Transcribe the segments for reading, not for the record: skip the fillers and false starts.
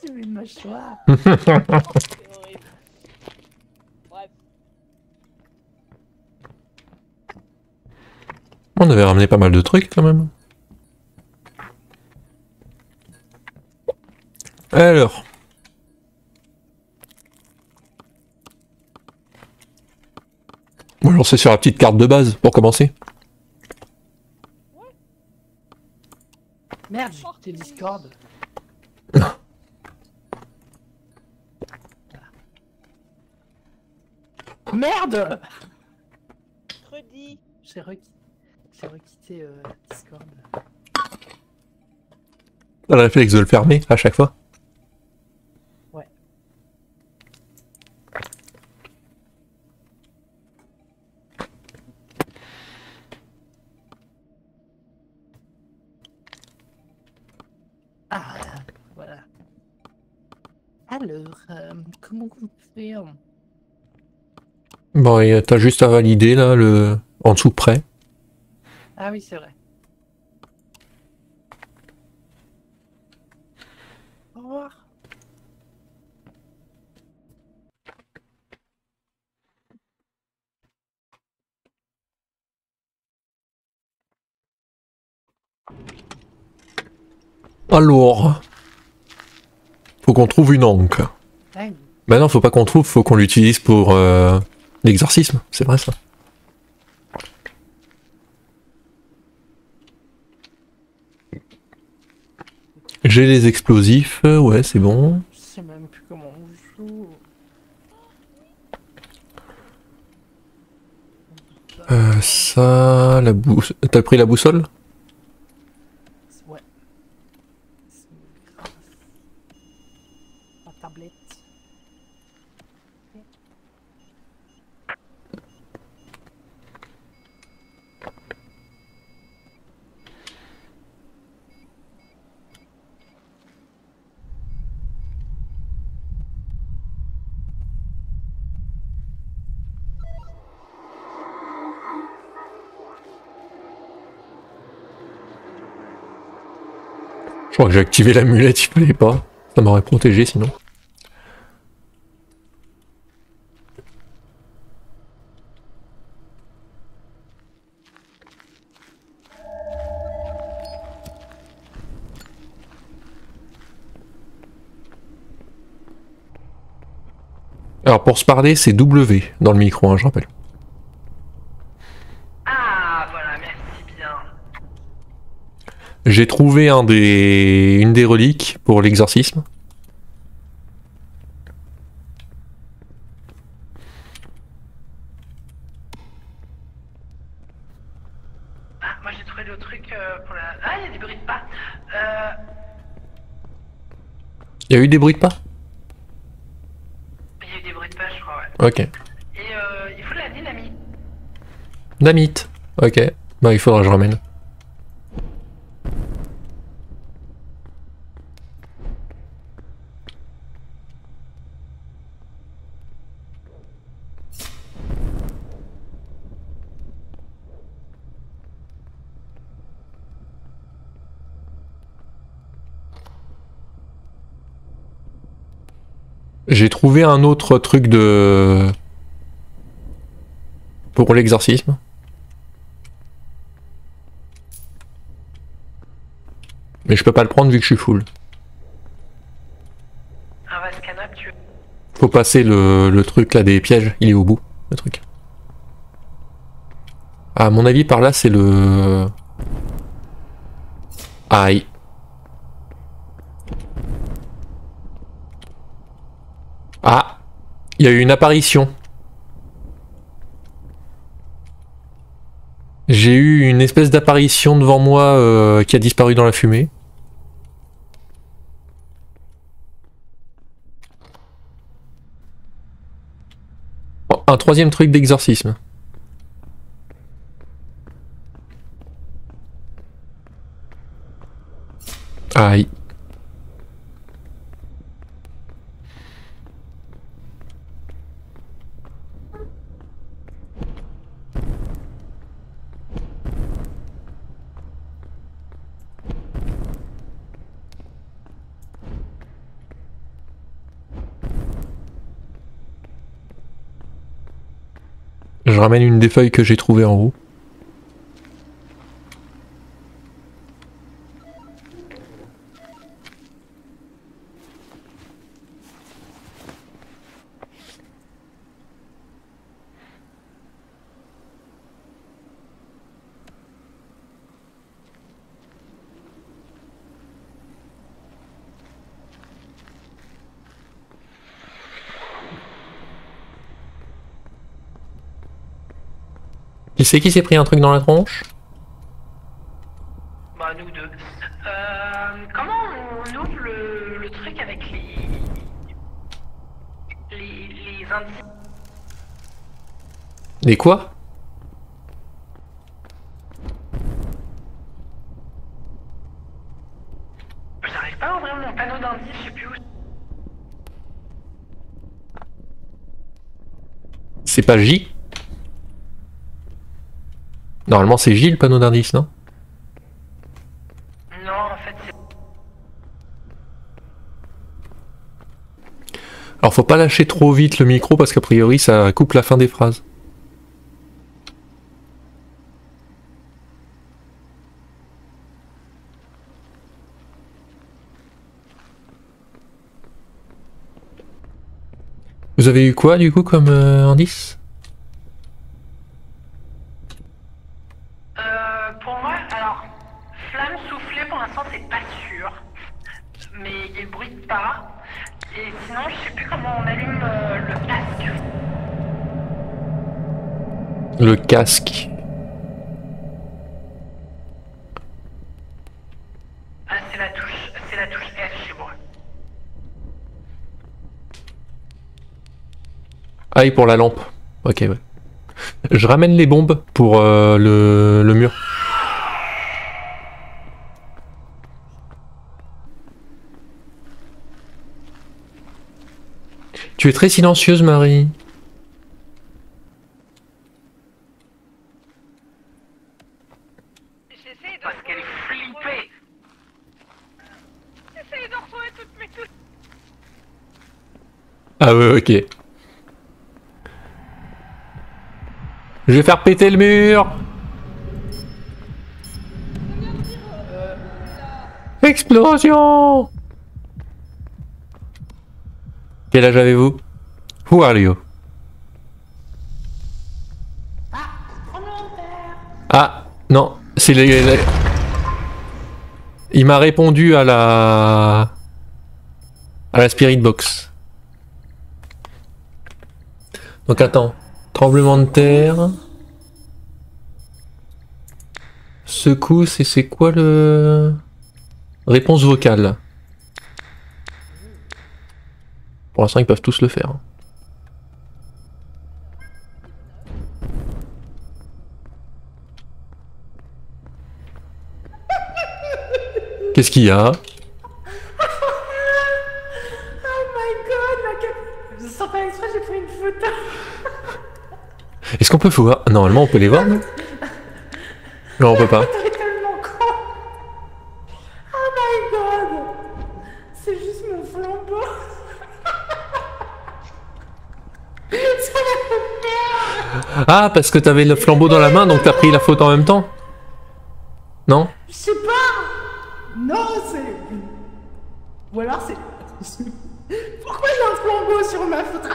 J'ai vu une mâchoire. C'est horrible. Bref. On avait ramené pas mal de trucs quand même. Alors. On va lancer sur la petite carte de base pour commencer. Merde, j'ai quitté Discord. Merde. Redis. J'ai requitté Discord. T'as le réflexe de le fermer à chaque fois. Ouais. Ah, voilà. Alors, comment on fait Bon, et t'as juste à valider là, le en dessous près. Ah oui, c'est vrai. Au revoir. Alors. Faut qu'on trouve une encre. Ah, Bah non, faut pas qu'on trouve, faut qu'on l'utilise pour l'exorcisme, c'est vrai ça. J'ai les explosifs, ouais c'est bon. je sais même plus comment on joue. Ça, la boussole. T'as pris la boussole? Ouais. C'est grave. La tablette. Je crois que j'ai activé l'amulette, il fallait pas. Ça m'aurait protégé sinon. Alors pour se parler, c'est W dans le micro, hein, je rappelle. Ah, voilà, merci bien. J'ai trouvé une des reliques pour l'exorcisme. Ah, moi j'ai trouvé le truc pour la... Ah, il y a des bruits de pas. Il y a eu des bruits de pas? Il y a eu des bruits de pas, je crois, ouais. Ok. Et il faut de la dynamite. Dynamite. Ok. Bah il faudra que je ramène. J'ai trouvé un autre truc de... pour l'exorcisme. Mais je peux pas le prendre vu que je suis full. Un vase canap, tu veux. Faut passer le truc là des pièges, il est au bout, le truc. À mon avis par là c'est le... Aïe. Ah, il y a eu une apparition. J'ai eu une espèce d'apparition devant moi qui a disparu dans la fumée. Oh, un troisième truc d'exorcisme. Aïe. Je ramène une des feuilles que j'ai trouvées en haut. Qui c'est qui s'est pris un truc dans la tronche? Bah, nous deux. Comment on ouvre le truc avec les indices? Des quoi? J'arrive pas à ouvrir mon panneau d'indice, je sais plus où. C'est pas J? Normalement c'est J le panneau d'indice, non? Non, en fait, c'est. Alors faut pas lâcher trop vite le micro parce qu'a priori ça coupe la fin des phrases. Vous avez eu quoi du coup comme indice? Pour moi, alors, flamme soufflée, pour l'instant, c'est pas sûr. Mais il bruite pas. Et sinon, je sais plus comment on allume le casque. Le casque. Ah, c'est la touche F chez moi. Ah et pour la lampe. Ok ouais. Je ramène les bombes pour le mur. Tu es très silencieuse, Marie. J'essaie de Parce qu'elle est flippée. J'essaie de retrouver toutes mes touches. Ah ouais, ok. Je vais faire péter le mur. Explosion. Quel âge avez-vous? Who are you? Ah, non, c'est les... Il m'a répondu à la Spirit Box. Donc attends, tremblement de terre. Secousse et c'est quoi le... Réponse vocale. Pour l'instant ils peuvent tous le faire. Qu'est-ce qu'il y a? Oh my god, je sens pas exprès, j'ai pris une photo. Est-ce qu'on peut voir? Normalement on peut les voir, non? Non, on peut pas. T'es tellement con. Oh my god. C'est juste mon flambeau. Ça m'a fait peur. Ah, parce que t'avais le flambeau dans la main, donc t'as pris la photo en même temps? Non? Je sais pas. Non, c'est... Ou alors c'est... Pourquoi il y a un flambeau sur ma photo?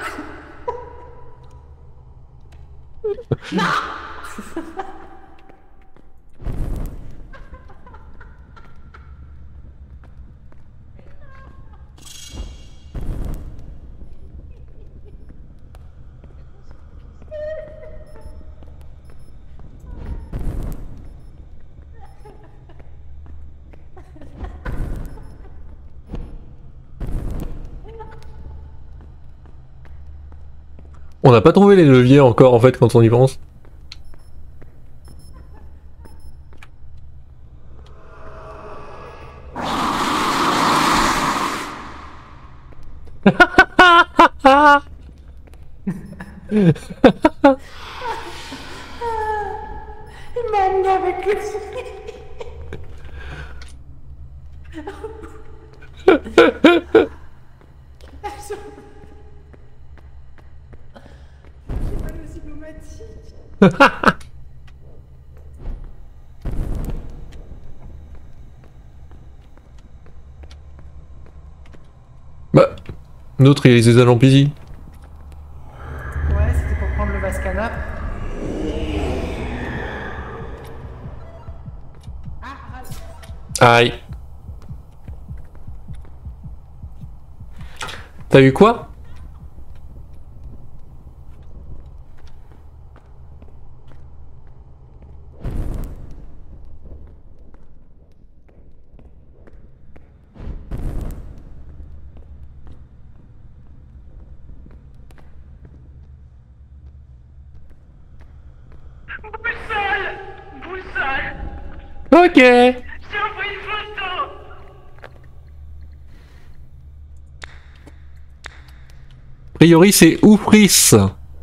On n'a pas trouvé les leviers encore en fait quand on y pense. Il m'a amené avec le J'ai mal aux zygomatiques. Bah, l'autre il les a lampésis. Ouais, c'était pour prendre le vase canap. Aïe. T'as eu quoi? Boussole! Boussole! Ok. J'ai envoyé une photo! A priori c'est Oufris.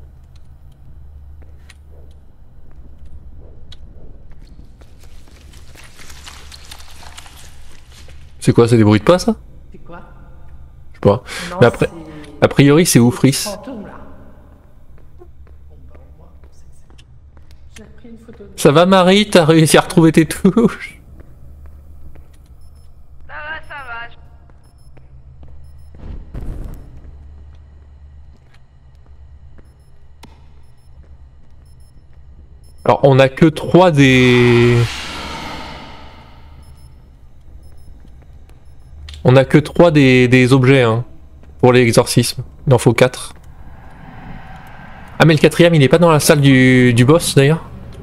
C'est quoi, c'est des bruits de pas ça? C'est quoi? Je sais pas. Non, Mais après, c'est... a priori c'est Oufris. fantôme là. Bon bah au moins, on sait que c'est... J'ai pris une photo de... Ça va Marie, t'as réussi à retrouver tes touches? Ça va, ça va. Alors on a que 3 des... On a que 3 des objets hein, pour l'exorcisme. Il en faut 4. Ah mais le 4ème il est pas dans la salle du boss d'ailleurs?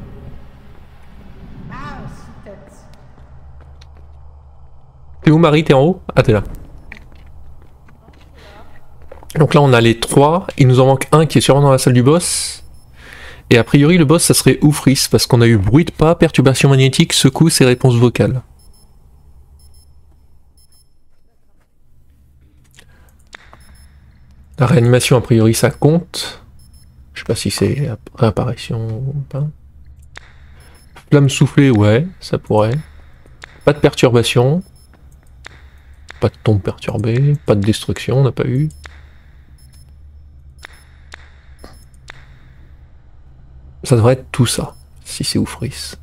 Ah, aussi tête. T'es où Marie? T'es en haut? Ah t'es là. Donc là on a les 3, il nous en manque un qui est sûrement dans la salle du boss. Et a priori le boss ça serait Oufris parce qu'on a eu bruit de pas, perturbation magnétique, secousse et réponse vocale. La réanimation a priori ça compte. Je sais pas si c'est réapparition ou pas. Flamme soufflée, ouais, ça pourrait. Pas de perturbation. Pas de tombe perturbée. Pas de destruction, on n'a pas eu. Ça devrait être tout ça, si c'est Oufris.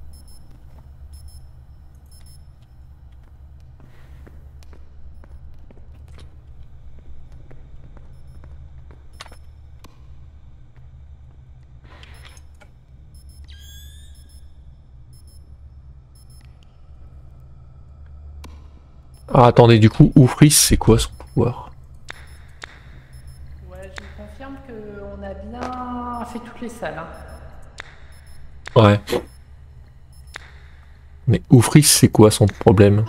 Ah attendez, du coup, Oufris, c'est quoi son pouvoir? Ouais, je vous confirme qu'on a bien fait toutes les salles. Hein. Ouais. Mais Oufris, c'est quoi son problème?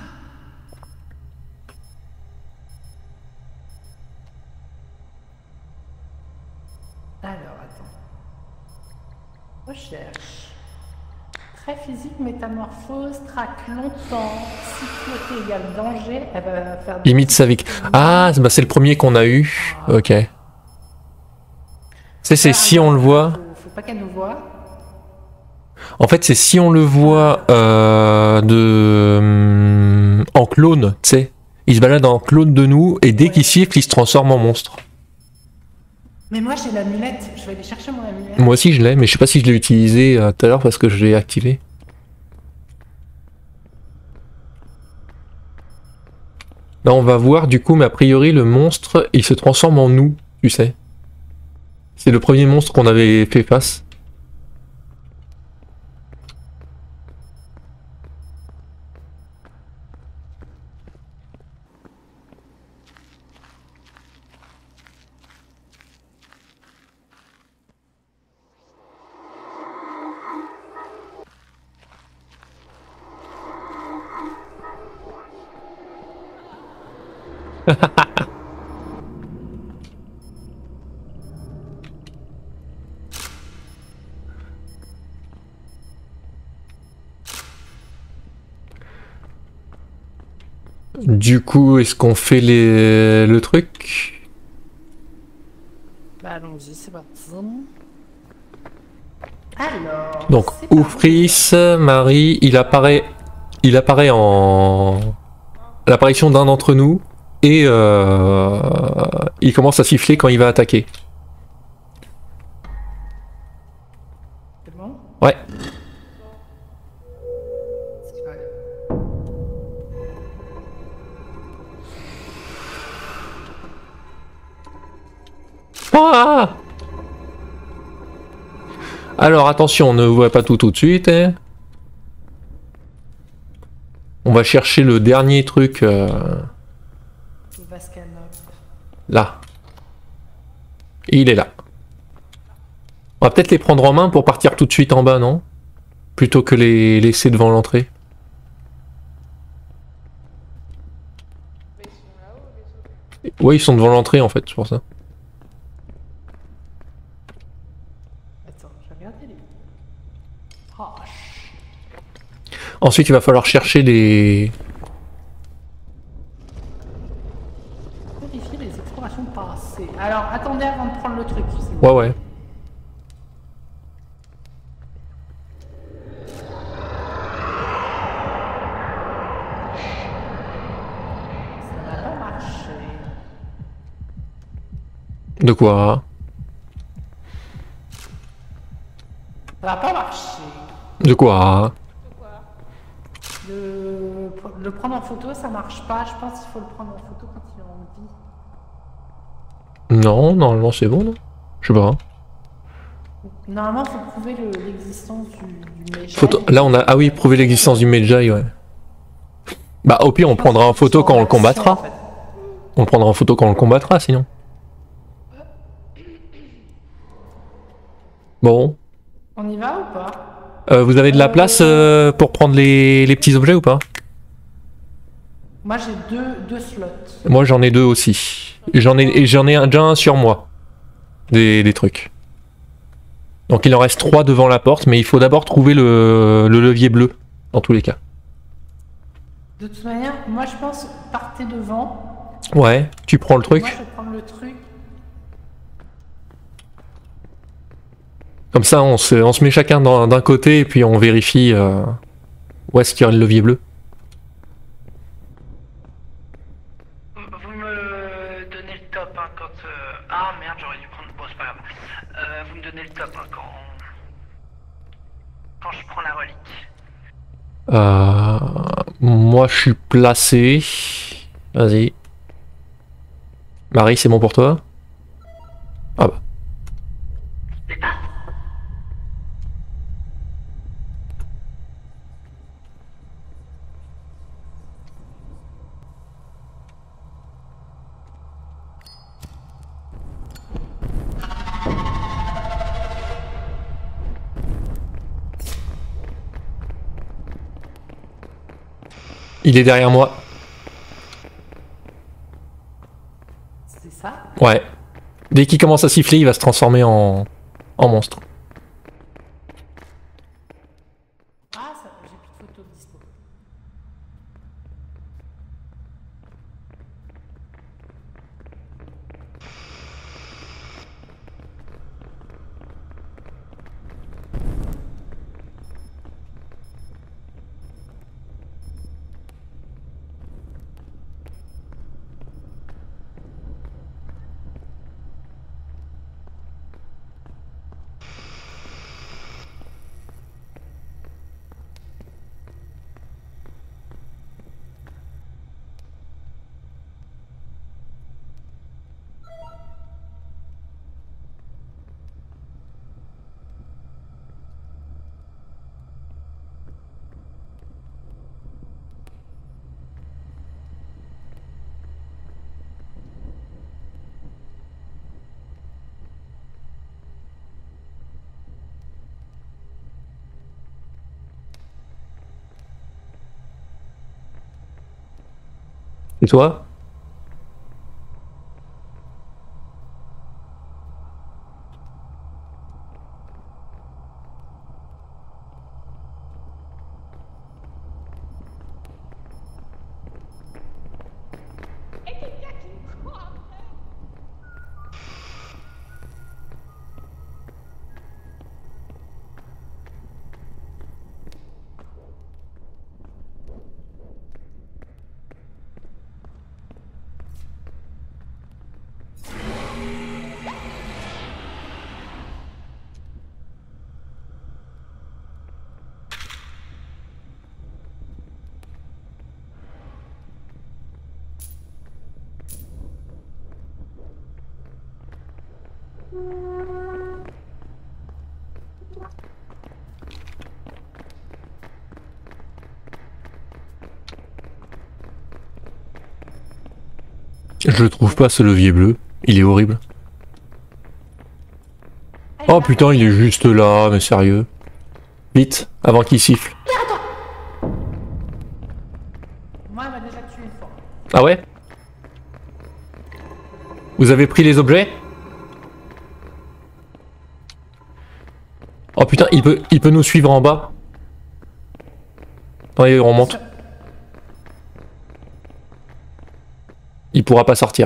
Alors, attends. Recherche. Très physique, métamorphose, traque longtemps, cycloté égale danger, elle va faire... des- Imite sa vie. Ah, bah c'est le premier qu'on a eu. Ok. C'est si on le voit. Faut pas qu'elle nous voie. En fait, c'est si on le voit en clone, tu sais. Il se balade en clone de nous et dès qu'il siffle, il se transforme en monstre. Mais moi j'ai l'amulette, je vais aller chercher mon amulette. Moi aussi je l'ai, mais je sais pas si je l'ai utilisé tout à l'heure parce que je l'ai activé. Là on va voir du coup, mais a priori le monstre il se transforme en nous, tu sais. C'est le premier monstre qu'on avait fait face. Du coup, est-ce qu'on fait le truc? Bah allons-y, c'est parti. Alors... Donc, c'est parti. Oufris, Marie, il apparaît en l'apparition d'un d'entre nous et il commence à siffler quand il va attaquer. Ah! Alors attention, on ne voit pas tout de suite. Hein. On va chercher le dernier truc là. Il est là. On va peut-être les prendre en main pour partir tout de suite en bas, non? Plutôt que les laisser devant l'entrée. Ouais, ils sont devant l'entrée en fait, c'est pour ça. Attends, je vais regarder les. Oh, Ensuite, il va falloir chercher les... vérifier les explorations passées. Alors, attendez avant de prendre le truc. s'il vous Ouais, ouais. Ça n'a pas marché. De quoi? Ça n'a pas marché. De quoi? Le prendre en photo, ça marche pas. Je pense qu'il faut le prendre en photo quand il est en vie. Non, normalement c'est bon, non? Je sais pas. Normalement, il faut prouver l'existence du Medjay. Là, on a... Ah oui, prouver l'existence du Medjay, ouais. Bah, au pire, on prendra en photo quand on le combattra. En fait. On le prendra en photo quand on le combattra, sinon. Bon. On y va ou pas? Vous avez de la place pour prendre les petits objets ou pas? Moi, j'ai deux slots. Moi, j'en ai 2 aussi. J'en ai déjà un sur moi. Des trucs. Donc, il en reste 3 devant la porte, mais il faut d'abord trouver le levier bleu, dans tous les cas. De toute manière, moi, je pense, partez devant. Ouais, tu prends le truc. Moi, je vais prendre le truc. Comme ça, on se met chacun d'un côté et puis on vérifie où est-ce qu'il y a le levier bleu. Vous me donnez le top hein, quand... Ah merde, j'aurais dû prendre... Bon, c'est pas grave. Vous me donnez le top hein, quand je prends la relique. Moi, je suis placé. Vas-y. Marie, c'est bon pour toi? Ah bah. C'est pas... Il est derrière moi. C'est ça? Ouais. Dès qu'il commence à siffler, il va se transformer en monstre. Ah, ça, j'ai plus de photos de dispo. Et toi? Je le trouve pas ce levier bleu, il est horrible. Oh putain, il est juste là, mais sérieux. Vite, avant qu'il siffle. Moi, elle m'a déjà tué une fois. Ah ouais? Vous avez pris les objets? Oh putain, il peut nous suivre en bas. Attendez, on monte. Il pourra pas sortir.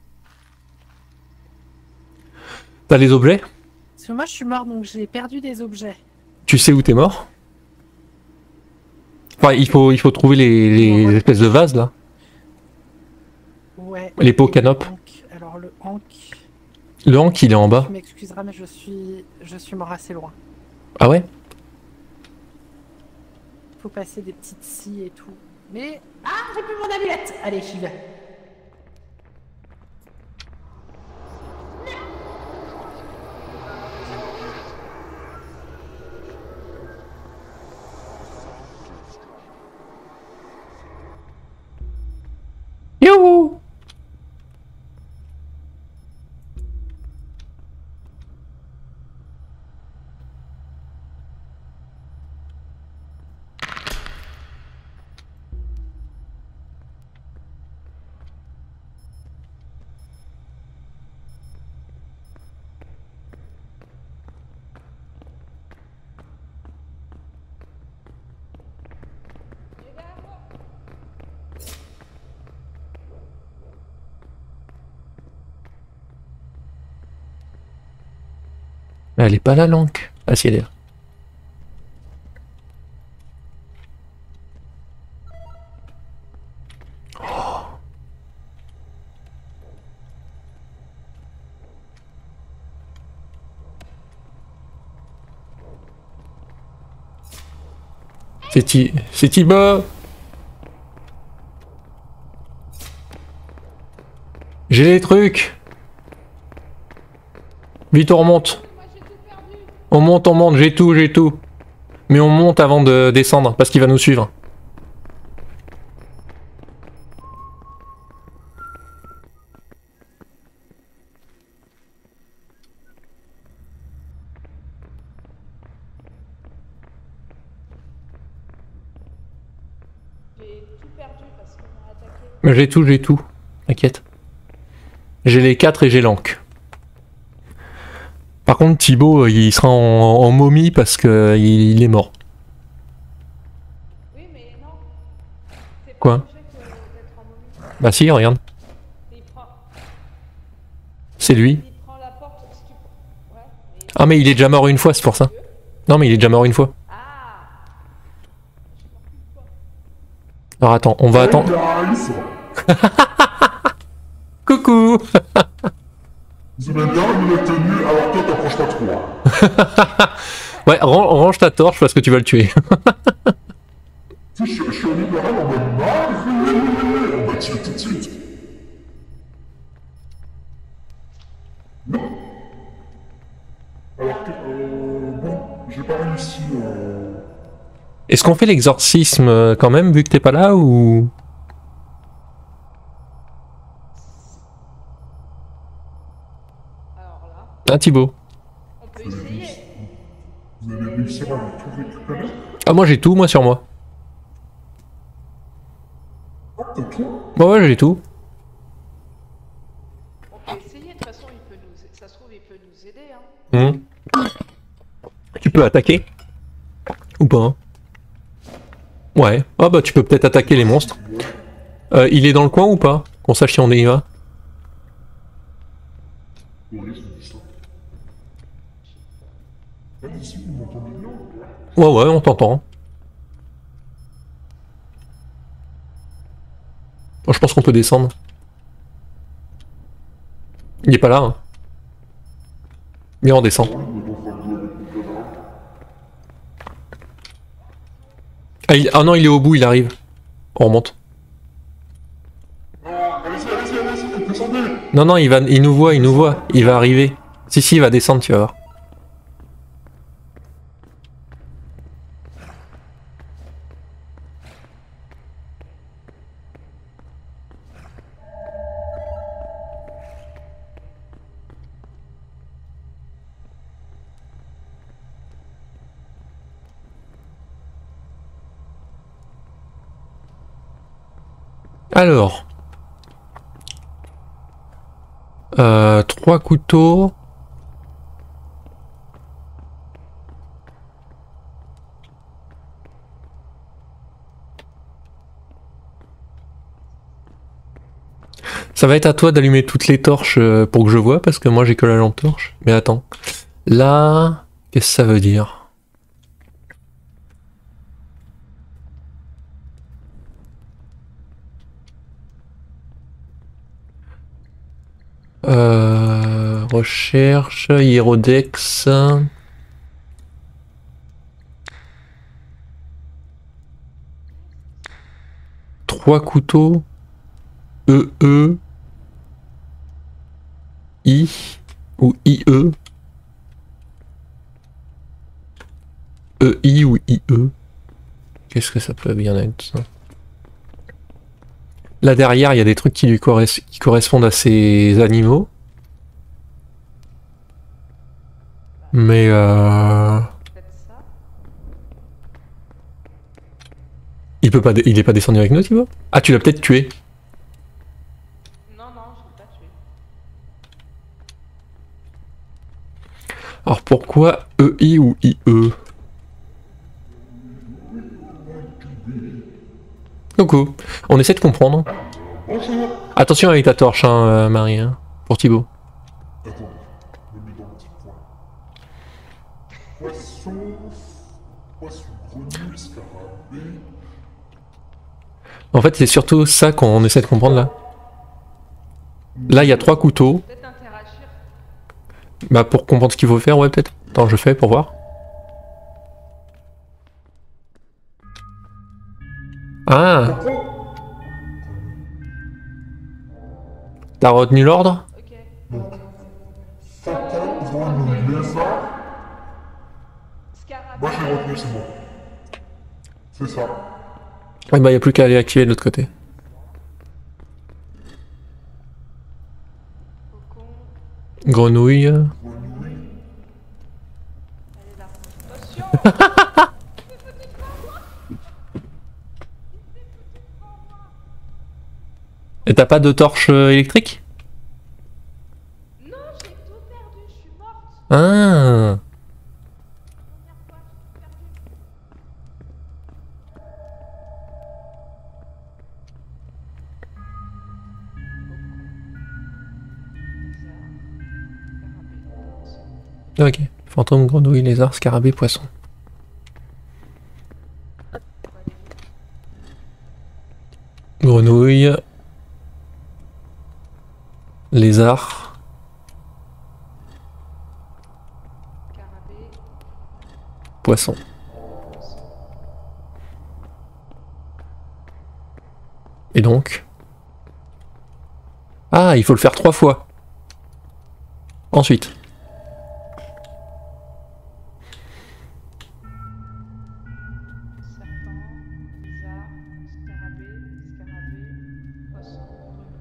T'as les objets? Parce que moi, je suis mort, donc j'ai perdu des objets. Tu sais où t'es mort? Enfin, il faut trouver les espèces de vases là. Ouais. Les pots et canopes. le hank. Alors le hank, Le hank, il est en bas. tu m'excuseras, mais je suis mort assez loin. Ah ouais? Faut passer des petites scies et tout. Mais... Ah, j'ai plus mon amulette. Allez, j'y vais. Youhou! Mais elle est pas là, l'anque. Ah si, elle est là. C'est Thibaut. J'ai les trucs. Vite, on remonte. On monte, j'ai tout. Mais on monte avant de descendre, parce qu'il va nous suivre. Mais j'ai tout. T'inquiète. J'ai les 4 et j'ai l'anque. Par contre, Thibaut, il sera en momie parce que il est mort. Oui, mais non. T'es pas Quoi? obligé d'être en momie. Bah si, regarde. Il prend, C'est lui. il prend la porte si tu... Ouais, mais... Ah mais il est déjà mort une fois, c'est pour ça. Non mais il est déjà mort une fois. Ah. Alors attends, on va attendre. Coucou. Vous aimez bien la tenue, alors toi t'approches pas trop. Ouais, range ta torche parce que tu vas le tuer. Tu sais, je suis en libéral en mode non, on va tuer tout de suite. Non. Alors, bon, j'ai pas réussi. Est-ce qu'on fait l'exorcisme quand même vu que t'es pas là ou... Alors là, Ah Thibaut. on peut essayer. Vous allez réussir à tout récupérer? Ah moi j'ai tout, moi sur moi. Ah, t'as tout? Bah ouais j'ai tout. On peut essayer, de toute façon, il peut nous... ça se trouve, il peut nous aider, hein. Tu peux attaquer? Ou pas hein? Ouais. Ah bah tu peux peut-être attaquer les monstres. Il est dans le coin ou pas? Qu'on sache si on y va. Oui, c'est ça. Allez-y, vous m'entendez bien? Ouais, on t'entend. Bon, je pense qu'on peut descendre. Il est pas là. Hein. Bien, on descend. Ah non, il est au bout, il arrive. On remonte. Allez-y, descendez. Non, il nous voit, il va arriver. Si, il va descendre, tu vas voir. Alors, 3 couteaux. Ça va être à toi d'allumer toutes les torches pour que je vois, parce que moi j'ai que la lampe torche. Mais attends, là, qu'est-ce que ça veut dire? Recherche, Hierodex. Trois couteaux. I ou IE. EI ou IE. Qu'est-ce que ça peut bien être ça? Là derrière, il y a des trucs qui lui correspondent à ces animaux. Mais Peut-être ça. il peut pas, il est pas descendu avec nous, Thibaut? Ah, tu l'as peut-être tué. Non, non, je l'ai pas tué. Alors pourquoi EI ou IE? Coucou, on essaie de comprendre. Bonjour. Attention avec ta torche, hein, Marie, hein, pour Thibaut. Attends, je me mets dans le petit coin. Poisson, grenouille, scarabée. En fait, c'est surtout ça qu'on essaie de comprendre là. Là, il y a 3 couteaux. Peut-être interagir. Bah, pour comprendre ce qu'il faut faire, ouais, peut-être. Attends, je fais pour voir. Ah! T'as retenu l'ordre? Ok. Faucon, grenouille, lézard. Scarabée. Moi j'ai retenu, c'est bon. C'est ça. Ouais, bah, il n'y a plus qu'à aller activer de l'autre côté. Faucon. Grenouille. Grenouille. Elle est là. Attention. Et t'as pas de torche électrique? Non, j'ai tout perdu. Je suis morte. Ah! Première fois, j'ai tout perdu. Ok. Fantôme, grenouille, lézard, scarabée, poisson. Grenouille. Lézard. Scarabée. Poisson. Et donc? Ah, il faut le faire 3 fois. Ensuite. Serpent. Lézard. Scarabée. Poisson. Grenouille.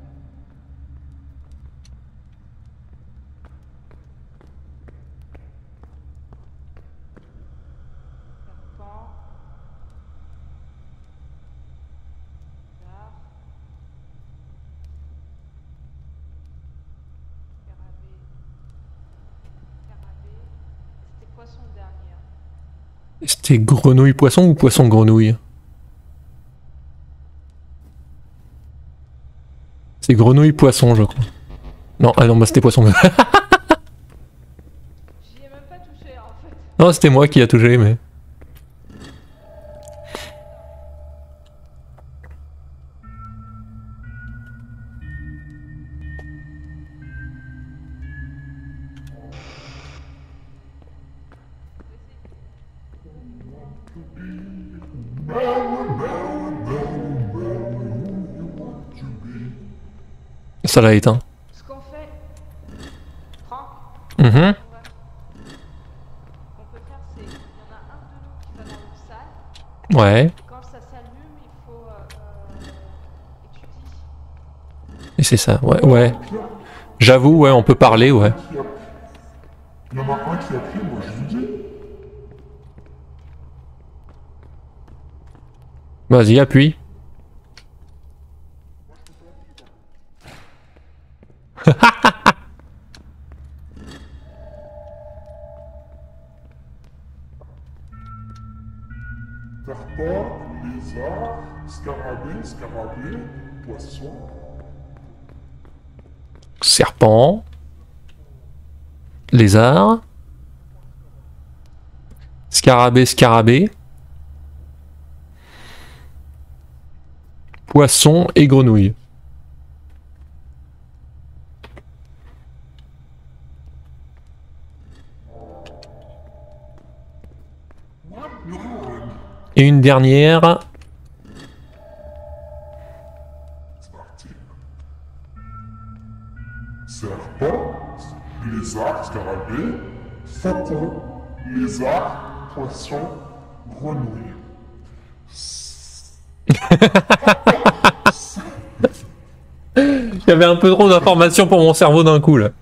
Serpent. Lézard. Scarabée. C'était quoi son dernier? C'était grenouille poisson ou poisson grenouille? C'est grenouille poisson, je crois. Non, ah non, bah c'était poisson. J'y ai même pas touché en fait. Non, c'était moi qui a touché, mais. Ça l'a éteint. Ce qu'on fait. Franck. Mhm. qu'on peut faire, c'est il y en a un de nous qui va dans l'autre salle. Ouais. Quand ça s'allume, il faut étudier. Et c'est ça, ouais, ouais. J'avoue, ouais, on peut parler, ouais. Il y en a un qui a pris, moi je vous dis. Vas-y, appuie. Serpent, lézard, scarabée, poisson. Serpent. Lézard. Scarabée. Poisson et grenouille. Et une dernière. C'est parti. Serpent, lézard, scarabée, faucon, lézard, poisson, grenouille. Il y avait un peu trop d'informations pour mon cerveau d'un coup là.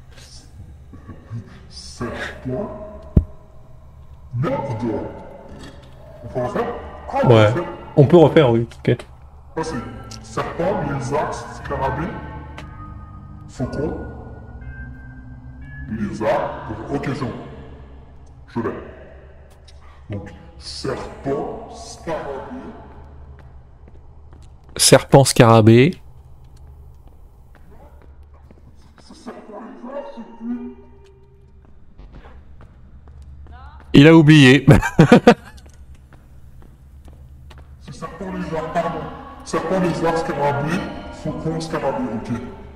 Serpent. Merde. On peut en faire? Ah, on peut Ouais. en faire. On peut refaire, oui. Ok. Ça c'est serpent, lézard, scarabée, faucon, lézard. Ok, c'est bon. Je l'ai. Donc, serpent, scarabée. Serpent, scarabée. Il a oublié. C'est serpent, lézard, pardon. Serpent, lézard, scarabée, faucon, scarabée, ok.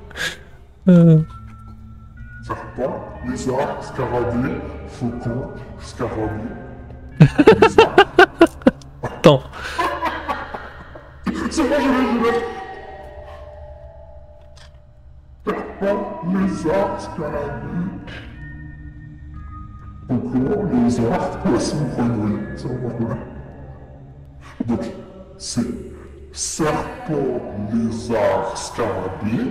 Serpent, lézard, scarabée, faucon, scarabée. Lézard. Attends. C'est bon, je l'ai. Serpent, lézard, scarabée, faucon, lézard, poisson, grenouille. C'est bon, je l'ai. Donc, c'est serpent, lézard, scarabée.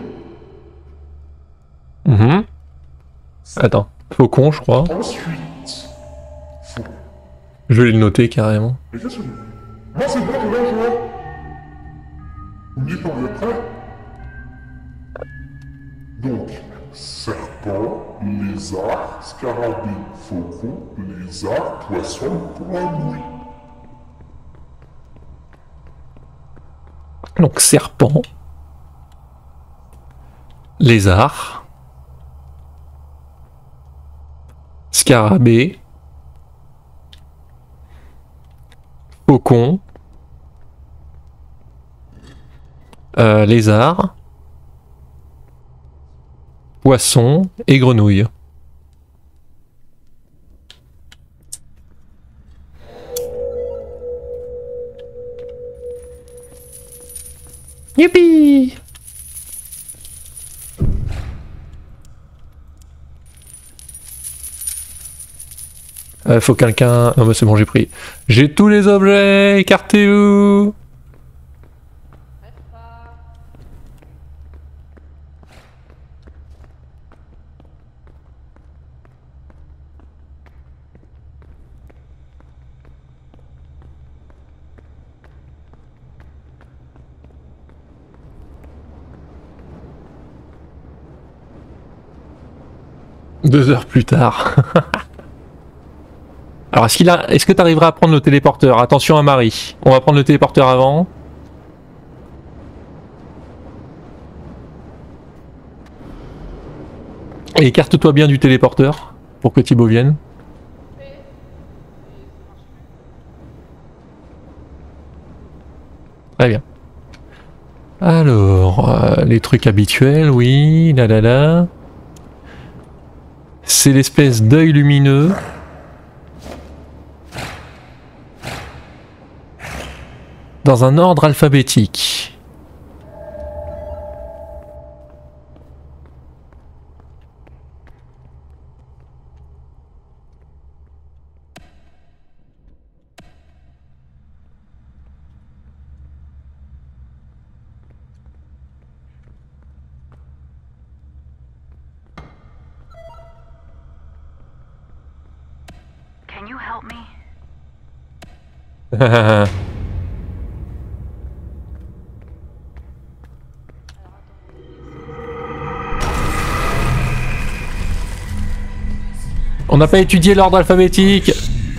Mhm. Attends. Faucon, je crois. Ensuite, faucon. Je vais le noter carrément. Mais qu'est-ce que c'est? Non, c'est bon, je l'ai. Vous me dites quand vous êtes prêts? Donc, serpent, lézard, scarabée, faucon, lézard, poisson, grenouille. Donc serpent. Lézard. Scarabée. Faucon. Lézard. Poisson et grenouille. Youpi! Faut quelqu'un... Non mais c'est bon, j'ai pris. J'ai tous les objets, écartez-vous! Reste pas. 2 heures plus tard. Alors est-ce que tu arriveras à prendre le téléporteur? Attention à Marie. On va prendre le téléporteur avant. Et écarte-toi bien du téléporteur pour que Thibaut vienne. Très bien. Alors, les trucs habituels, oui, là. C'est l'espèce d'œil lumineux. Dans un ordre alphabétique. Can you help me? On n'a pas étudié l'ordre alphabétique.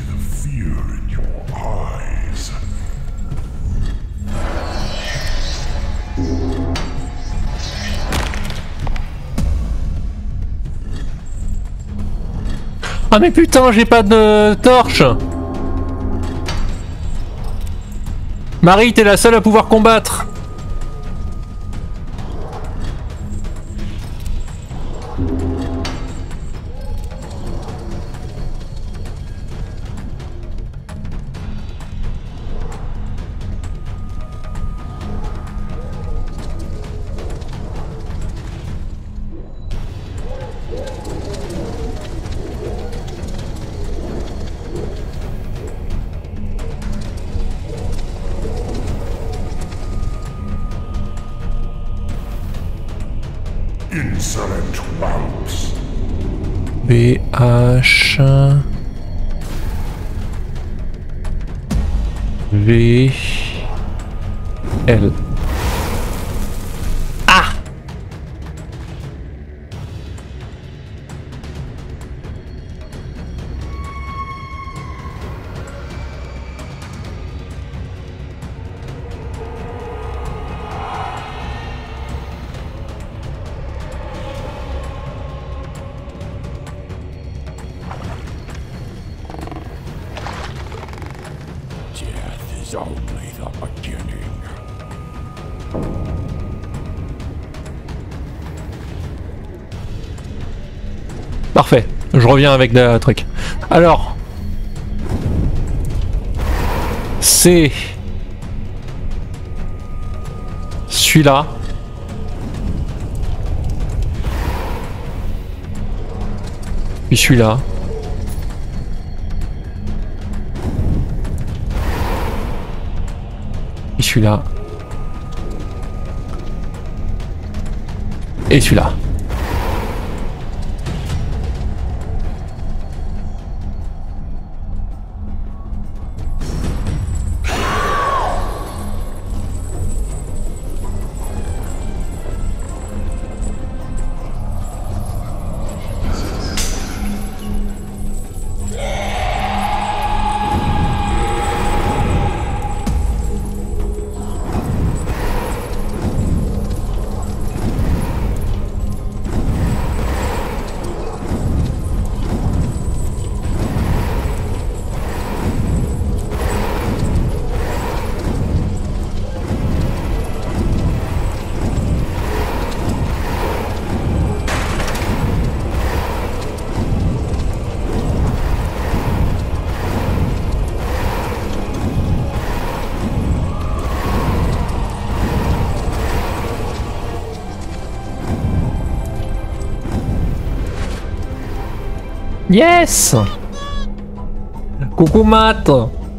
Ah mais putain, j'ai pas de torche. Marie, t'es la seule à pouvoir combattre. Insolent whelps. BH V L. Ah! Death is only the beginning. Parfait, je reviens avec des trucs. Alors, c'est celui-là. Puis celui-là. Puis celui-là. Et celui-là. Yes! Coucou Matt!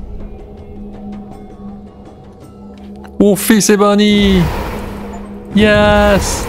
Oh fils et banni! Yes!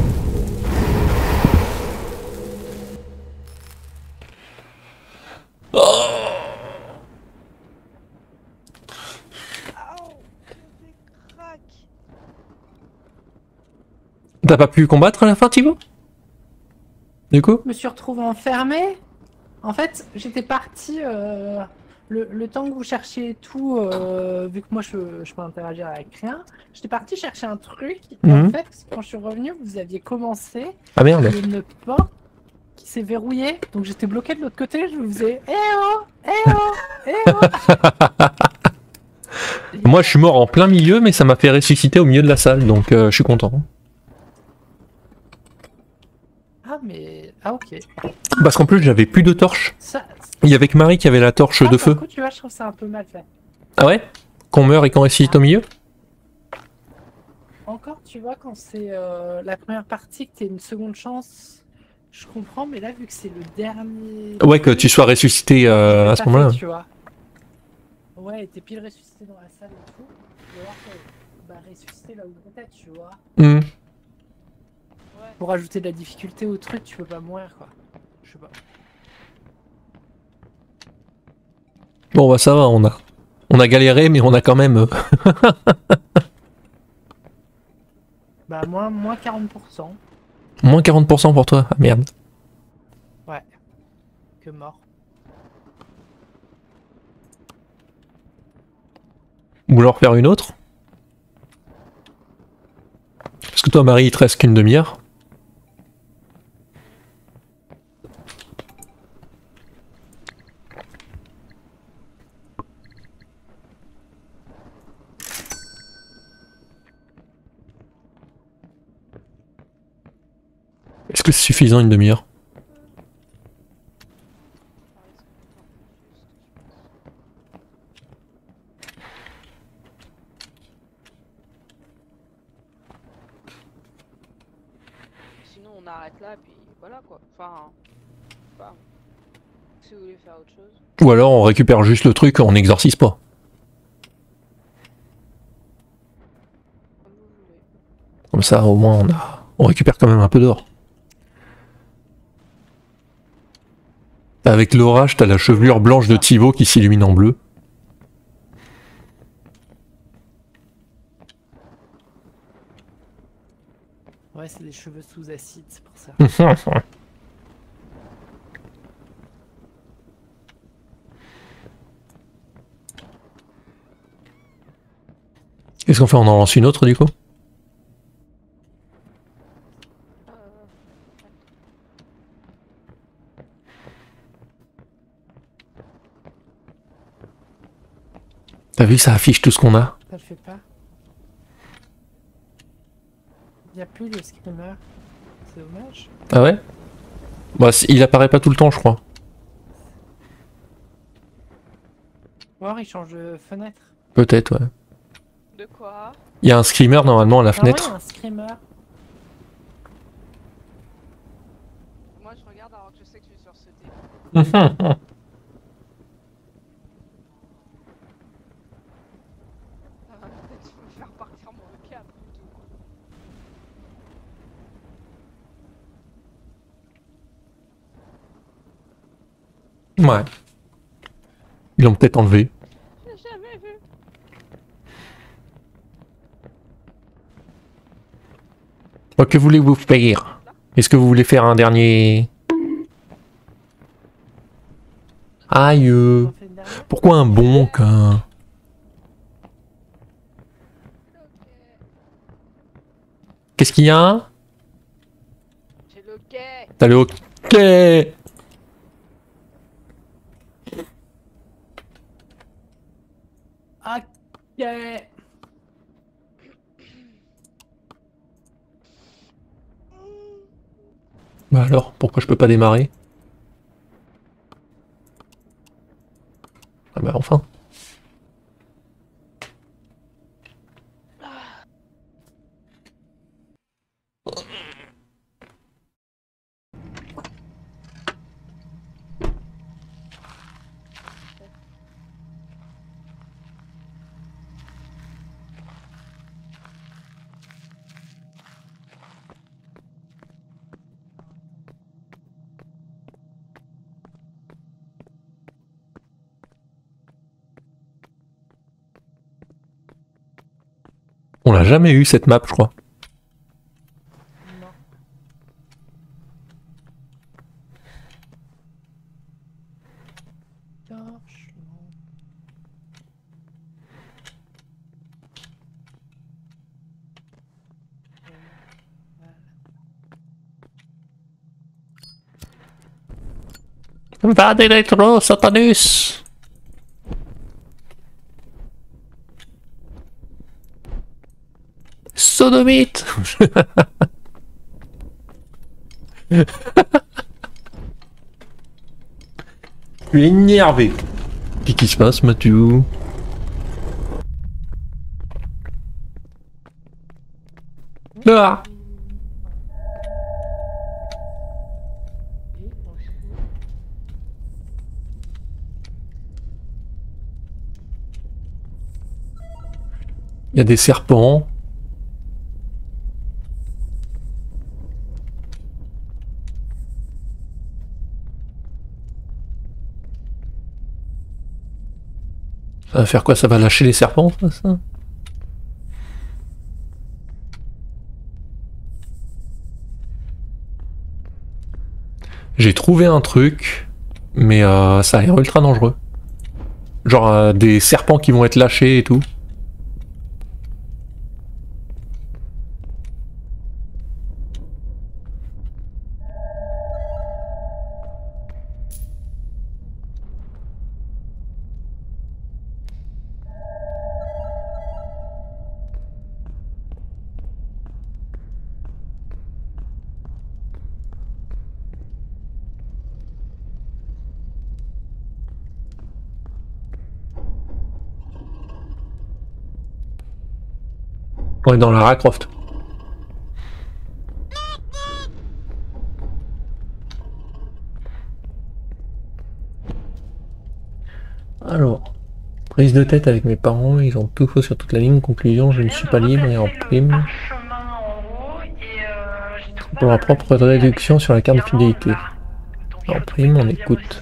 T'as pas pu combattre à la fin, Thibaut? Du coup? Je me suis retrouvée enfermée. En fait, j'étais partie le temps que vous cherchiez tout, vu que moi je peux interagir avec rien. J'étais partie chercher un truc. Et en fait, quand je suis revenue, vous aviez commencé. Ah merde! Il y a une porte qui s'est verrouillée. Donc j'étais bloquée de l'autre côté. Je vous faisais eh oh, eh oh, eh oh. Moi je suis mort en plein milieu, mais ça m'a fait ressusciter au milieu de la salle, donc je suis content. Ah mais ah ok. Parce qu'en plus j'avais plus de torche. Ça, Il y avait que Marie qui avait la torche de feu. Coup, tu vois, je trouve ça un peu mal fait. Ah ouais? Qu'on meurt et qu'on ressuscite au milieu? Encore, tu vois, quand c'est la première partie que t'es une seconde chance, je comprends, mais là, vu que c'est le dernier... Ouais, que tu sois ressuscité à ce moment-là. Tu vois. Ouais, t'es pile ressuscité dans la salle et tout. Ou alors, ressuscité là où peut-être, tu vois. Hmm. Pour ajouter de la difficulté au truc, tu peux pas mourir, quoi. Je sais pas. Bon bah ça va, on a galéré mais on a quand même... Bah moins 40%. moins 40% pour toi. Ah merde. Ouais. Que mort. Ou alors faire une autre. Parce que toi Marie il te reste qu'une demi-heure. Est-ce que c'est suffisant une demi-heure? Sinon, on arrête là, puis voilà quoi. Enfin, pas. Si vous voulez faire autre chose. Ou alors on récupère juste le truc, on n'exorcise pas. Comme vous voulez. Comme ça au moins on récupère quand même un peu d'or. Avec l'orage, t'as la chevelure blanche de Thibaut qui s'illumine en bleu. Ouais, c'est des cheveux sous acide, c'est pour ça. Qu'est-ce qu'on fait? On en lance une autre du coup? T'as vu, ça affiche tout ce qu'on a. Ça le fait pas. Y a plus de screamer. C'est dommage. Ah ouais? Bah il apparaît pas tout le temps je crois. Ou alors il change de fenêtre. Peut-être ouais. De quoi? Il y a un screamer normalement à la Ah ouais, y fenêtre. a un screamer. Moi, je regarde alors que je sais que je vais sur ce thé. Peut-être que je vais faire partir mon câble plutôt. Ouais. Ils l'ont peut-être enlevé. J'ai jamais vu. Oh, que voulez-vous faire? Est-ce que vous voulez faire un dernier... Aïe. On fait une dernière. Pourquoi un bon qu'un... Qu'est-ce qu'il y a? J'ai le quai. T'as le hockey. Ok. Bah alors, pourquoi je peux pas démarrer? Ah bah enfin. On l'a jamais eu cette map, je crois. Non. Torche, non. Va d'électro, Satanus! Sodomite! Je suis énervé. Qu'est-ce qui se passe, Mathieu? Ah! Il y a des serpents. Ça va faire quoi? Ça va lâcher les serpents, ça? J'ai trouvé un truc, mais ça a l'air ultra dangereux. Genre des serpents qui vont être lâchés et tout. On est dans la Lara Croft. Alors, prise de tête avec mes parents, ils ont tout faux sur toute la ligne. Conclusion, je ne suis pas libre et en prime. Pour ma propre réduction sur la carte de fidélité. En prime, on écoute.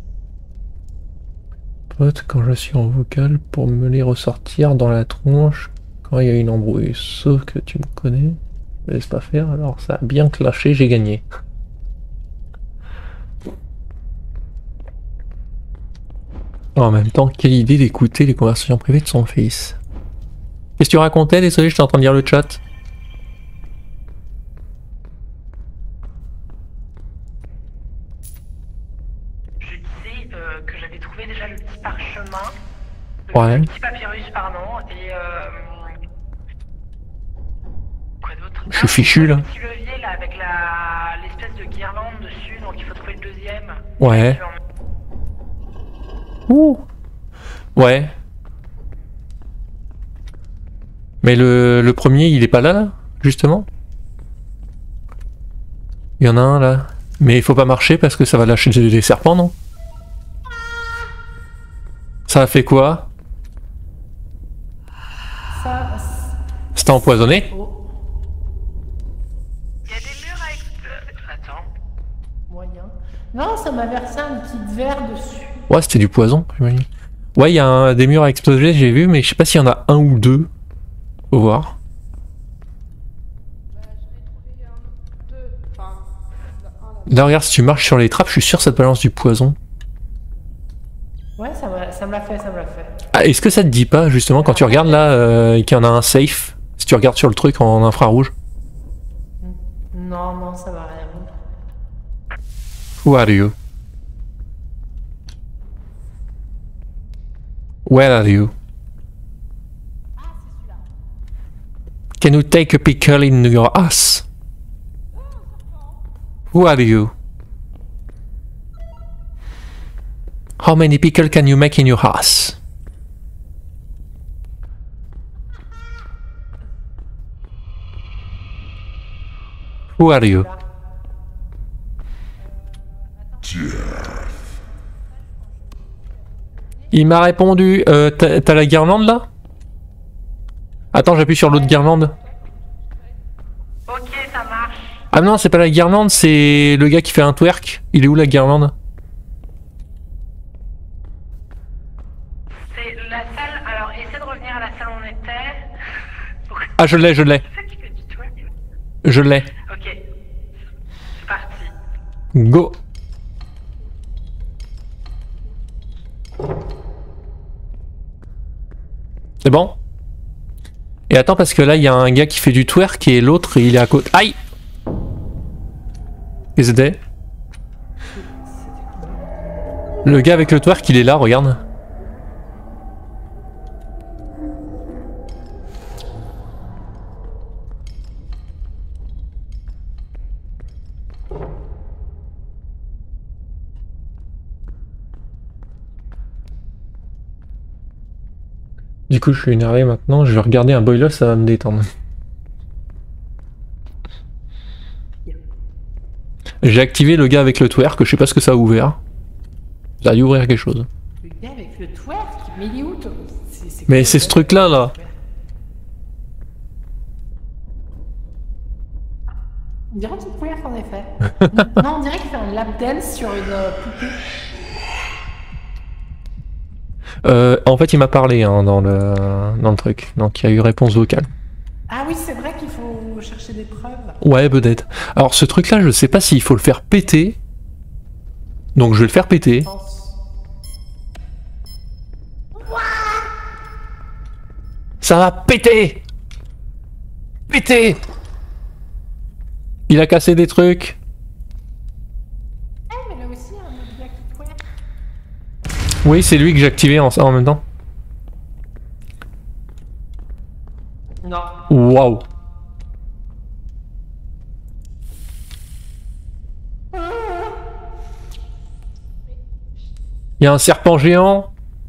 Pote, quand je suis en vocal, pour me les ressortir dans la tronche quand il y a une embrouille. Sauf que tu me connais, me laisse pas faire, alors ça a bien clashé, j'ai gagné. En même temps, quelle idée d'écouter les conversations privées de son fils. Qu'est-ce que tu racontais? Désolé, j'étais en train de lire le chat. Je disais que j'avais trouvé déjà le petit parchemin, Ouais. le petit papyrus, pardon, et quoi d'autre? Je suis fichu là. Le petit levier là avec l'espèce de guirlande dessus, donc il faut trouver le deuxième. Ouais. Ouh. Ouais. Mais le premier, il est pas là, justement. Il y en a un là. Mais il faut pas marcher parce que ça va lâcher des serpents, non? Ça a fait quoi? Ça. C'était empoisonné? Oh, Il y a des murs à exploser. Attends. moyen. Non, ça m'a versé un liquide vert dessus. Ouais, c'était du poison, j'imagine. Ouais, il y a des murs à exploser, j'ai vu, mais je sais pas s'il y en a un ou deux. Faut voir. Bah, j'en ai trouvé deux. Enfin, un là. Là, regarde, si tu marches sur les trappes, je suis sûr que ça te balance du poison. Ouais, ça me l'a fait, ça me l'a fait. Ah, est-ce que ça te dit pas, justement, quand tu regardes là, qu'il y en a un safe, si tu regardes sur le truc en infrarouge? Non, non, ça va rien. Who are you? Where are you? Can you take a pickle in your ass? Who are you? How many pickle can you make in your ass? Who are you? Il m'a répondu, t'as la guirlande là? Attends, j'appuie sur l'autre guirlande. Ok, ça marche. Ah non, c'est pas la guirlande, c'est le gars qui fait un twerk. Il est où la guirlande? C'est la salle. Alors, essaie de revenir à la salle où on était. Ah, je l'ai, je l'ai. C'est ça qui fait du twerk. Je l'ai. Ok. C'est parti. Go. C'est bon? Et attends, parce que là, il y a un gars qui fait du twerk et l'autre, il est à côté. Aïe! Qu'est-ce que c'était? Le gars avec le twerk, il est là, regarde. Du coup, je suis énervé maintenant. Je vais regarder un boiler, ça va me détendre. J'ai activé le gars avec le twerk, je sais pas ce que ça a ouvert. Ça a dû ouvrir quelque chose. Le gars avec le twerk, mais il est où toi? Mais c'est ce truc-là, là. On dirait qu'il twerk en effet. Non, on dirait qu'il fait un lap dance sur une poupée. En fait, il m'a parlé hein, dans le truc. Donc, il y a eu réponse vocale. Ah oui, c'est vrai qu'il faut chercher des preuves. Ouais, peut-être. Alors, ce truc-là, je sais pas s'il faut le faire péter. Donc, je vais le faire péter. Je pense. Ça va péter! Péter! Il a cassé des trucs. Eh, mais là aussi, un autre gars qui courait. Oui, c'est lui que j'ai activé en même temps. Non. Waouh! Il y a un serpent géant.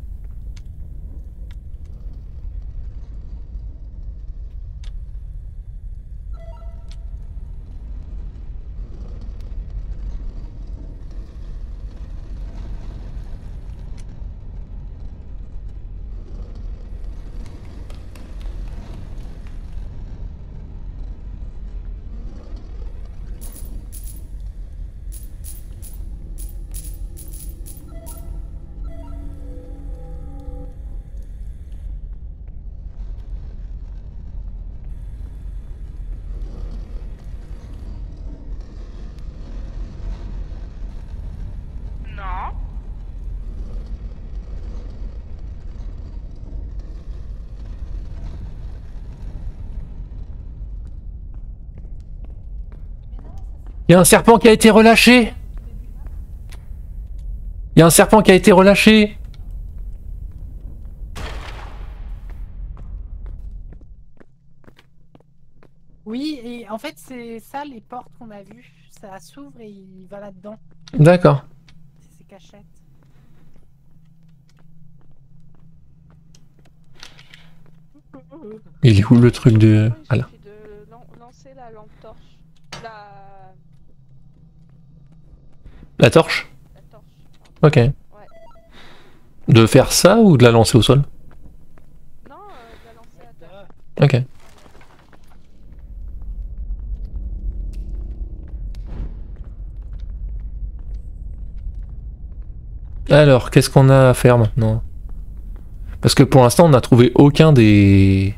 Non. Il y a un serpent qui a été relâché. Il y a un serpent qui a été relâché. Oui, et en fait, c'est ça les portes qu'on a vues. Ça s'ouvre et il va là-dedans. D'accord. C'est ses cachettes. Il est où le truc de... Il Ah là. suffit de lancer la lampe torche. La torche? La torche. Pardon. Ok. De faire ça ou de la lancer au sol? Non, de la lancer à terre. Ok. Alors, qu'est-ce qu'on a à faire maintenant? Parce que pour l'instant, on n'a trouvé aucun des...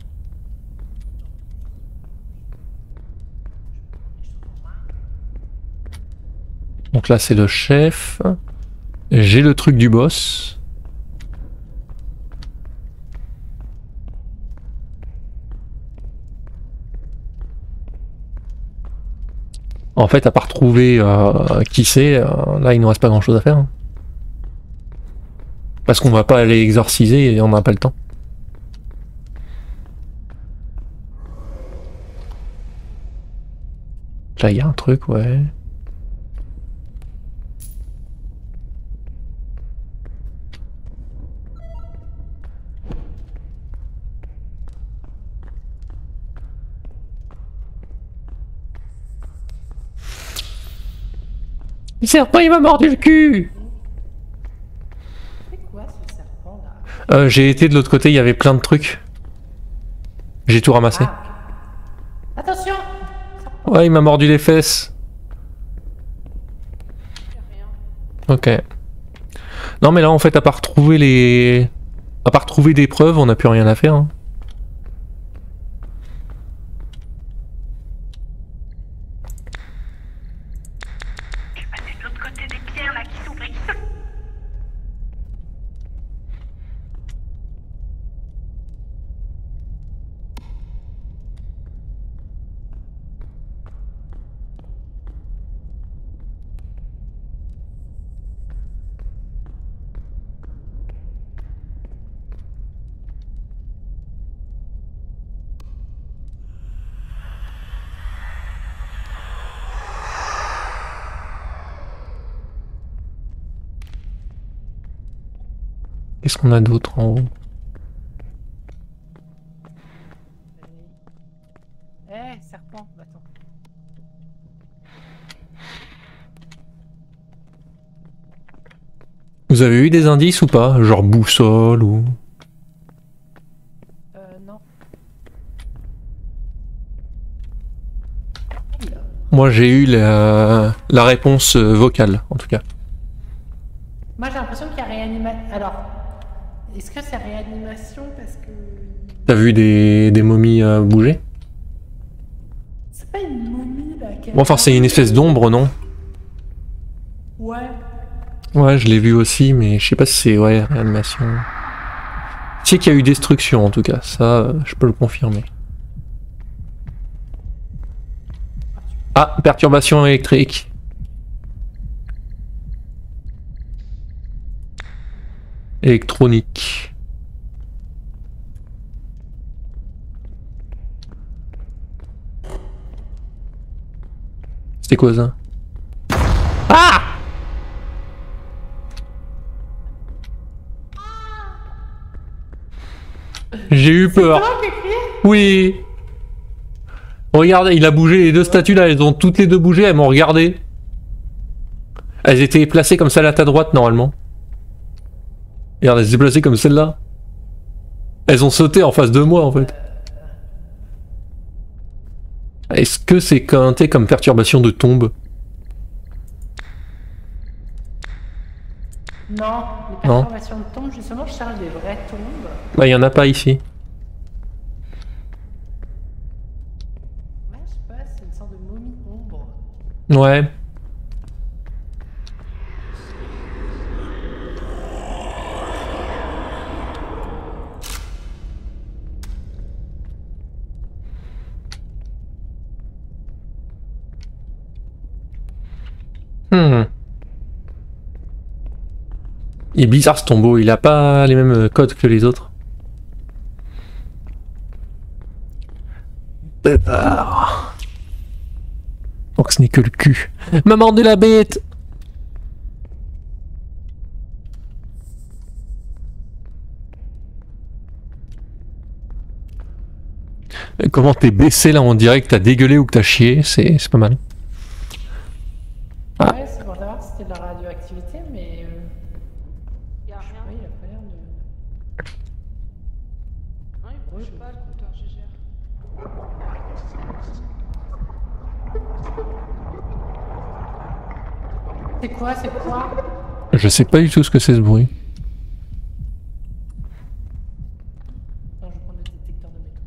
Donc là, c'est le chef. J'ai le truc du boss. En fait, à part trouver qui c'est, là, il ne reste pas grand-chose à faire. Hein. Parce qu'on va pas aller exorciser et on n'a pas le temps. Là, il y a un truc, ouais. Le serpent, il m'a mordu le cul! C'est quoi ce serpent là? J'ai été de l'autre côté, il y avait plein de trucs. J'ai tout ramassé. Ah, ok. Attention! Ouais, il m'a mordu les fesses. Ok. Non mais là en fait à part trouver les... À part trouver des preuves, on n'a plus rien à faire. Hein. Je vais passer de l'autre côté des pierres là qui s'ouvrent et qui se... Qu'est-ce qu'on a d'autre en haut? Eh, serpent, attends. Vous avez eu des indices ou pas? Genre boussole ou... Non. Moi j'ai eu la réponse vocale en tout cas. Moi j'ai l'impression qu'il y a réanimation. Alors, est-ce que c'est réanimation parce que... T'as vu des momies bouger? C'est pas une momie là qui a- Bon, enfin, c'est une espèce d'ombre, non? Ouais. Ouais, je l'ai vu aussi, mais je sais pas si c'est ouais, réanimation. Je sais qu'il y a eu destruction en tout cas, ça je peux le confirmer. Ah, perturbation électrique. Électronique. C'était quoi ça? Ah! J'ai eu peur. Toi qui as crié? Oui. Regardez, il a bougé, les deux statues là, elles ont toutes les deux bougé, elles m'ont regardé. Elles étaient placées comme celle à ta droite normalement. Regarde, elles étaient placées comme celle-là. Elles ont sauté en face de moi en fait. Est-ce que c'est compté comme perturbation de tombe? Non, les Non. perturbations de tombes, justement, je cherche des vraies tombes. Bah, y en a pas ici. Ouais, je sais pas, c'est une sorte de momie ombre. Ouais. Il est bizarre ce tombeau, il a pas les mêmes codes que les autres. Bâtard. Donc ce n'est que le cul. Maman de la bête. Comment t'es baissé là, on dirait que t'as dégueulé ou que t'as chié, c'est pas mal. Ah. Ouais, c'est pour savoir si c'était de la radioactivité, mais... Y'a rien. Ouais, il a pas l'air de... Non, il bouge pas le compteur GGR. C'est quoi, c'est quoi? Je sais pas du tout ce que c'est ce bruit. Non, je vais prendre le détecteur de métaux.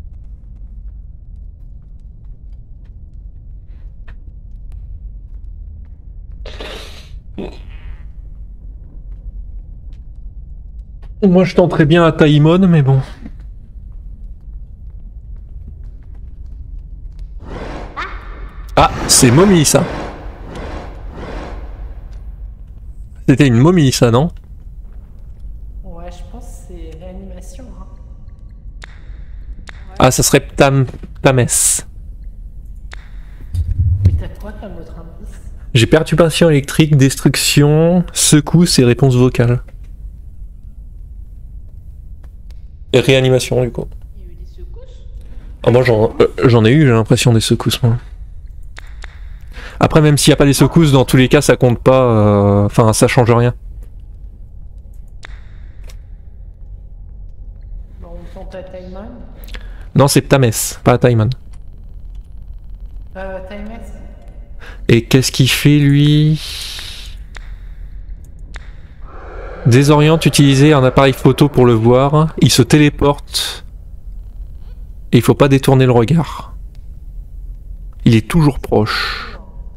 Moi je tenterais bien à Taïmon, mais bon. Ah, c'est momie ça. C'était une momie ça, non? Ouais, je pense que c'est réanimation, hein. Ah, ça serait Tamès. Mais t'as quoi comme autre indice? J'ai perturbation électrique, destruction, secousse et réponse vocale. Et réanimation du coup. Il y a eu des secousses. Ah, moi j'en ai eu, j'ai l'impression, des secousses moi. Après, même s'il n'y a pas les secousses, dans tous les cas ça compte pas, enfin ça change rien. Bon, on tente à Taïman. Non, c'est Tamès, pas Taïman. Taïmès. Et qu'est-ce qu'il fait lui? Désoriente, utiliser un appareil photo pour le voir. Il se téléporte. Et il faut pas détourner le regard. Il est toujours proche.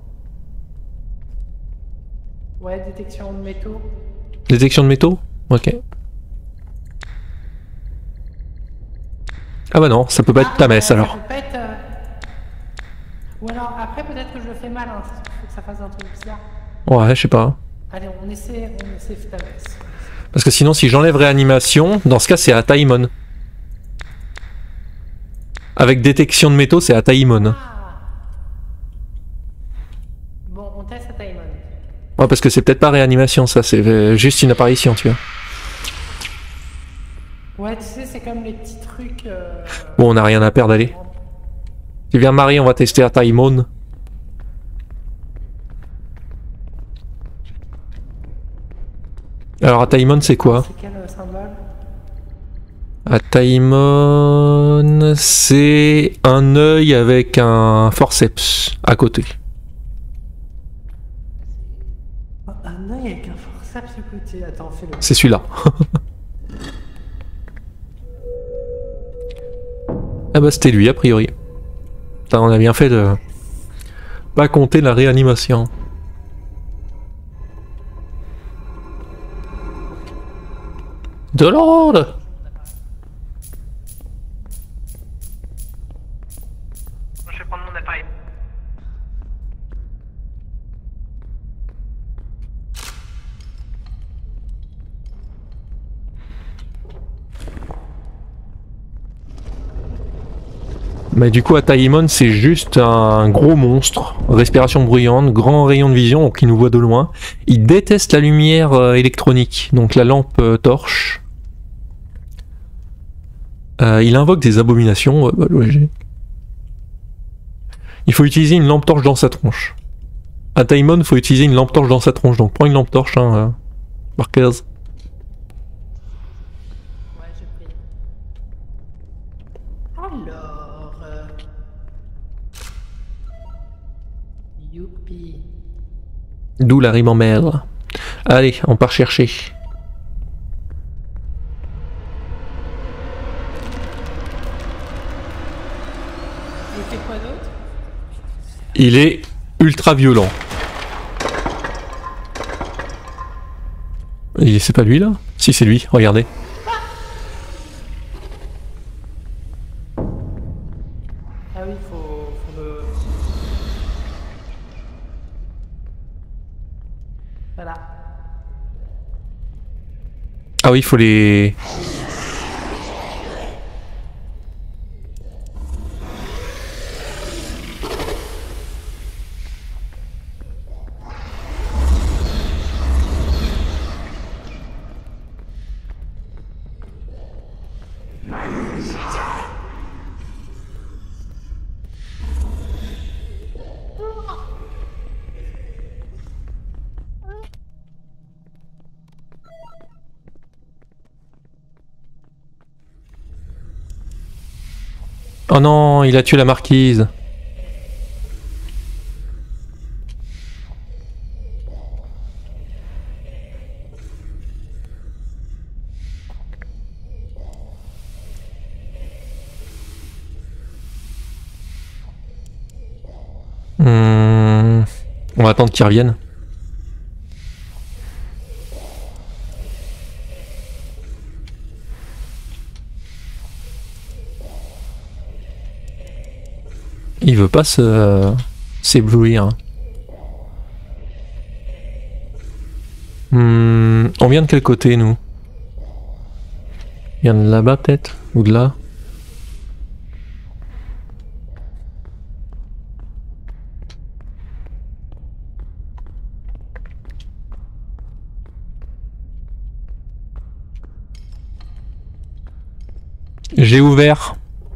Ouais, détection de métaux. Détection de métaux? Ok. Ah bah non, ça peut pas être Tamès ça alors. peut pas être, Ou alors, après, peut-être que je le fais mal, hein. Faut que ça fasse un truc bizarre. Ouais, je sais pas. Allez, on essaie Taïmès. Parce que sinon, si j'enlève réanimation, dans ce cas, c'est à Taïmon. Avec détection de métaux, c'est à Taïmon. Ah. Bon, on teste à Taïmon. Ouais, parce que c'est peut-être pas réanimation, ça, c'est juste une apparition, tu vois. Ouais, tu sais, c'est comme les petits trucs... Bon, on n'a rien à perdre, allez. Tu viens Marie, on va tester à Taïmon. Alors à Taïmon, c'est quoi? C'est quel symbole? À Taïmon, c'est un œil avec un forceps à côté. Un œil avec un forceps à côté. Attends, fais-le. C'est celui-là. Ah bah c'était lui a priori. Putain, on a bien fait de pas compter la réanimation. De l'ordre. Je vais prendre mon appareil. Mais du coup, Ataimon, c'est juste un gros monstre. Respiration bruyante, grand rayon de vision, donc il nous voit de loin. Il déteste la lumière électronique, donc la lampe torche. Il invoque des abominations. Ouais. Il faut utiliser une lampe torche dans sa tronche. Ataimon, il faut utiliser une lampe torche dans sa tronche, donc prends une lampe torche, hein, Marquez. Ouais, j'ai pris. Alors. Youpi. D'où la rime en mer. Allez, on part chercher. Il fait quoi d'autre? Il est ultra violent. C'est pas lui là? Si, c'est lui, regardez. Ah oui, faut le. Voilà. Ah oui, il faut les... Oh non, il a tué la marquise. On va attendre qu'il revienne. Il veut pas s'éblouir. On vient de quel côté nous? On vient de là-bas peut-être? Ou de là? J'ai ouvert.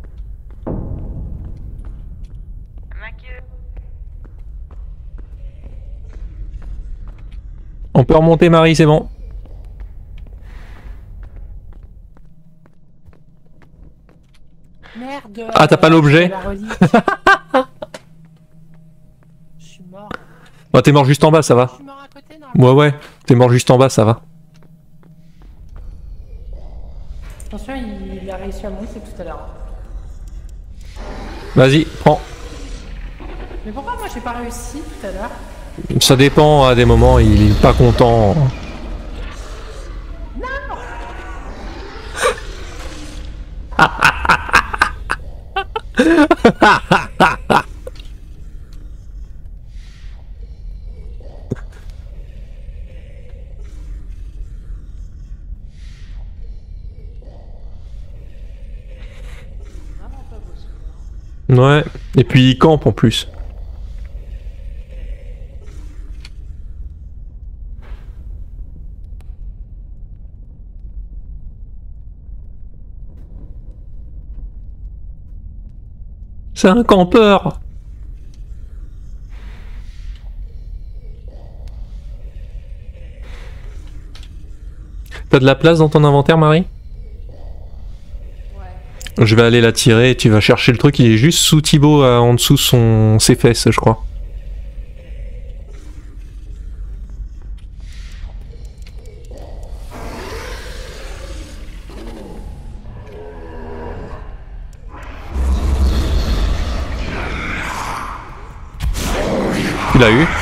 On peut remonter Marie, c'est bon. Merde. Ah, t'as pas l'objet? la relique. Je suis mort. Bah, t'es mort juste en bas, ça va. Je suis mort à côté, non? Ouais, t'es mort juste en bas, ça va. Attention, il a réussi à monter tout à l'heure. Vas-y, prends. Mais pourquoi moi j'ai pas réussi tout à l'heure? Ça dépend, à des moments, il est pas content. Ouais, et puis il campe en plus. C'est un campeur. T'as de la place dans ton inventaire, Marie? Ouais. Je vais aller la tirer et tu vas chercher le truc, il est juste sous Thibaut, en dessous ses fesses, je crois. Tu l'as eu? Sous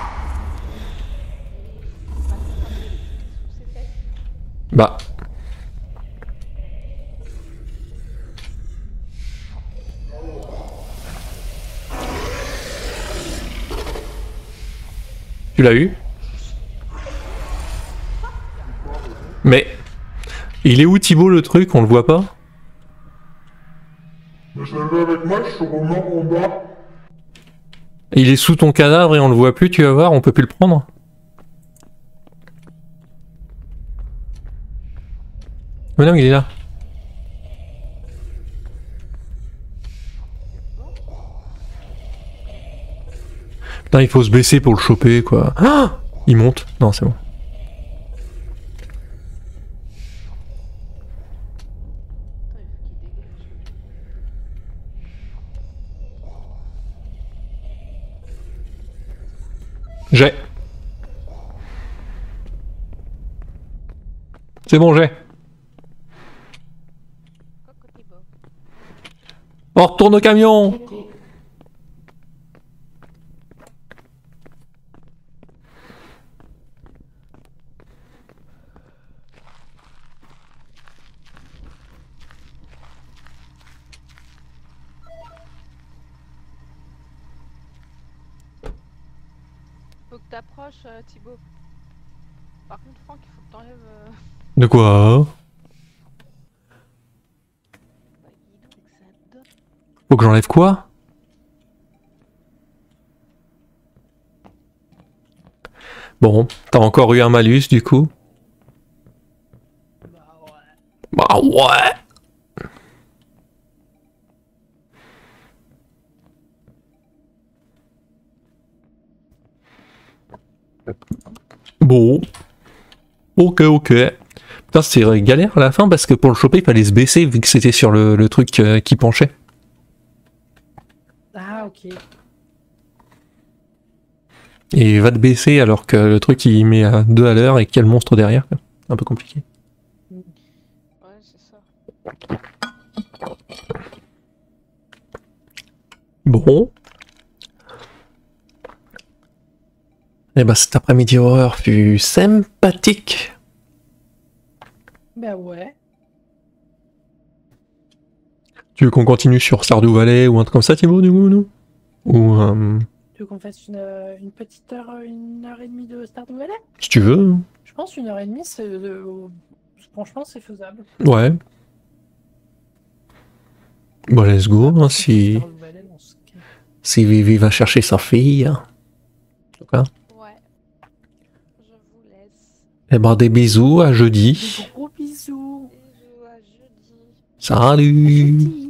ses fesses. Bah. Tu l'as eu? Mais... Il est où Thibaut le truc? On le voit pas? Mais je l'ai avec moi, je suis remords en bas. Il est sous ton cadavre et on le voit plus, tu vas voir, on peut plus le prendre. Mais non, il est là. Putain, il faut se baisser pour le choper, quoi. Ah, il monte. Non, c'est bon. Attends, il faut qu'il dégage. J'ai. C'est bon, j'ai. Coucou Thibaut. On retourne au camion. Faut que t'approches Thibaut. Par contre Franck, il faut que t'enlèves... De quoi? Bah, dis donc, ça donne. Faut que j'enlève quoi? Bon, t'as encore eu un malus du coup? Bah ouais. Bah ouais. Bon. Ok, ok. Putain, c'était galère à la fin parce que pour le choper, il fallait se baisser vu que c'était sur le truc qui penchait. Ah, ok. Et va te baisser alors que le truc il met à 2 à l'heure et qu'il y a le monstre derrière. Un peu compliqué. Ouais, c'est ça. Bon. Et bah cet après-midi horreur fut sympathique. Bah ouais. Tu veux qu'on continue sur Stardew Valley ou un truc comme ça, Thibaut, du coup, nous? Ou Tu veux qu'on fasse une petite heure, 1h30 de Stardew Valley? si tu veux. Je pense 1h30, franchement, c'est faisable. Ouais. Bon, let's go. Hein, si Stardew Valley, on se calme. Vivi va chercher sa fille. En tout cas. Ouais. Je vous laisse. Eh ben, des bisous, à jeudi. Des gros bisous. Bisous à jeudi. Salut. Jeudi.